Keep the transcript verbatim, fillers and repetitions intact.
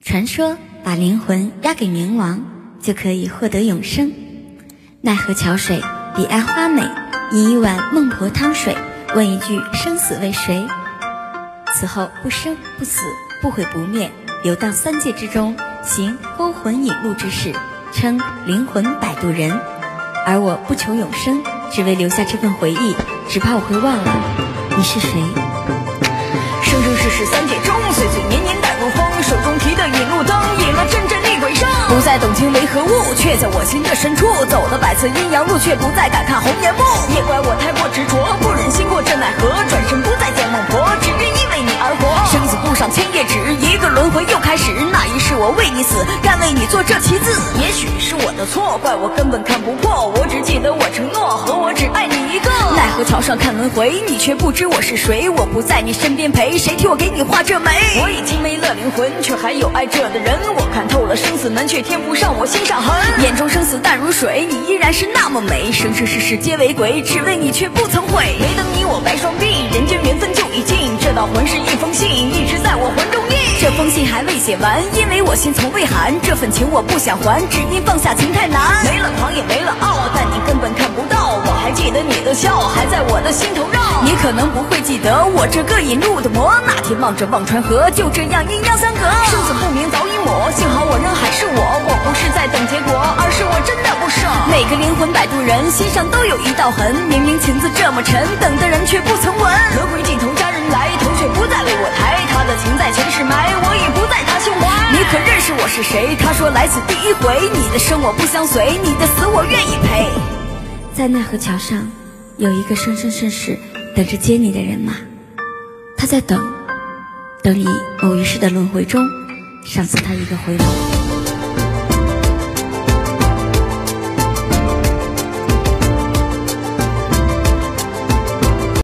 传说把灵魂押给冥王，就可以获得永生。奈何桥水，彼岸花美，饮一碗孟婆汤水，问一句生死为谁？此后不生不死，不毁不灭，游荡三界之中，行勾魂引路之事，称灵魂摆渡人。而我不求永生，只为留下这份回忆，只怕我会忘了你是谁。 生生世世三界中，岁岁年年带如风，手中提的引路灯，引了阵阵厉鬼声。不再懂经为何物，却在我心的深处，走了百次阴阳路，却不再敢看红颜幕。也怪我太过执着，不忍心过这奈何，转身不再见孟婆，只愿因为你而活。生死簿上千页纸，一个轮回又开始。那一世我为你死，甘为你做这棋子。也许是我的错，怪我根本看不破，我只记得我承诺和我只爱你一个。奈何桥上看轮回，你却不知我是谁，我不在你身边陪，谁替我给你画这眉？我已经没了灵魂，却还有爱着的人，我看透了生死门，却填不上我心上痕。眼中生死淡如水，你依然是那么美，生生世世皆为鬼，只为你却不曾悔。没等你我白双臂，人间缘分就已尽，这道魂是一封信，一直在我魂中印。这封信还未写完，因为我心从未寒，这份情我不想还，只因放下情太难。没了狂也没了傲，但你根本看不到，我还记得你的笑，还在我的心头绕。你可能不会记得我这个引路的魔，那天望着忘川河，就这样阴阳相隔，生死不明早已抹，幸好我仍还是我，我不是在等结果，而是我真的不舍。每个灵魂摆渡人心上都有一道痕，明明情字这么沉，等的人却不曾闻。轮回尽头家人来，头却不再为我抬，他的情在前世埋，我已不在他胸怀。你可认识我是谁？他说来此第一回，你的生我不相随，你的死我愿意陪。 在奈何桥上有一个生生世世等着接你的人吗？他在等，等你某一世的轮回中，赏赐他一个回眸。